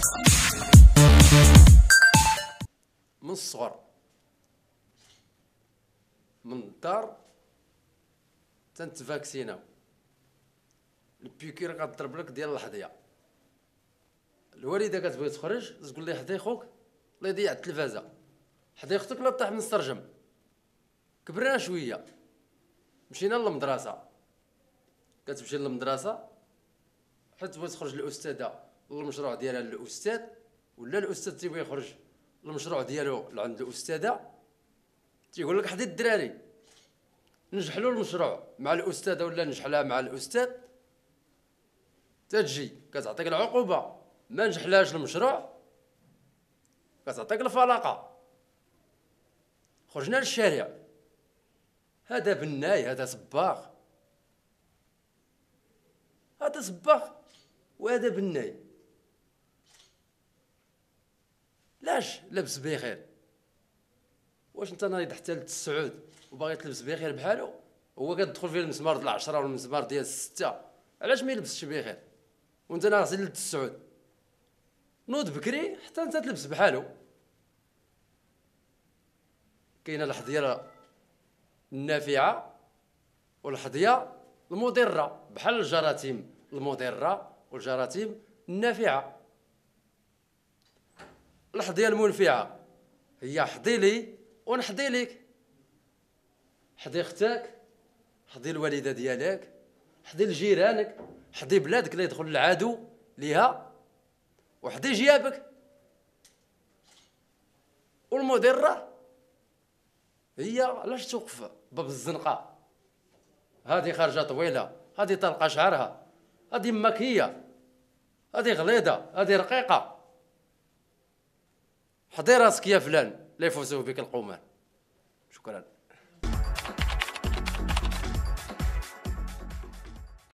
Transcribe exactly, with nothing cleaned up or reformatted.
من الصغر من الدار تنتفاكسيناو. البيكير غضرب لك ديال الحظيه. الوالده كتبغي تخرج تقول لي حدي خوك الله يضيع التلفازه، حدي اختك لا طيح من السرجم. كبرنا شويه مشينا للمدرسه، كتمشي للمدرسه حيت بغات تخرج الاستاذه للمشروع ديالها للاستاذ، ولا الاستاذ تيبغي يخرج المشروع ديالو لعند الاستاذه، تيقول لك حدي الدراري نجحلو المشروع مع الاستاذه ولا نجحلها مع الاستاذ، تتجي كتعطيك العقوبه ما نجحلهاش المشروع كتعطيك الفلاقه. خرجنا للشارع، هذا بناي، هذا صباغ، هذا صباغ وهذا بناي، لاش لابس بخير؟ واش انت نايض حتى للتسعود وباغي تلبس بخير بحالو؟ هو كتدخل فيه المسمار ديال العشرة والمسمار ديال الستة، علاش ما يلبسش بخير وانت ناقص للتسعود؟ نوض بكري حتى انت تلبس بحالو. كاينه الحظيه النافعه والحظيه المضره، بحال الجراثيم المضره والجراثيم النافعه. الحظيه المنفعه هي حظي لي ونحظي ليك، حظي اختك، حظي الوالده ديالك، حظي لجيرانك، حظي بلادك اللي يدخل العدو ليها، وحظي جيابك. والمضره هي علاش توقف باب الزنقه، هذه خارجه طويله، هذه طلقه شعرها، هذه مكيه، هذه غليظه، هذه رقيقه. حضي راسك يا فلان لا يفوزوا بك القومان. شكرا.